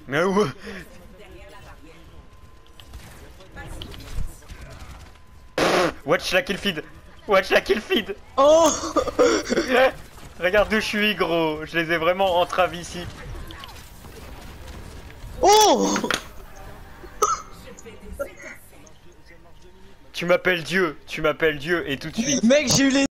Mais où? Watch la kill feed. Watch la kill feed. Oh. Regarde où je suis, gros. Je les ai vraiment entraves ici. Oh. Tu m'appelles Dieu et tout de suite. Mec, j'ai eu les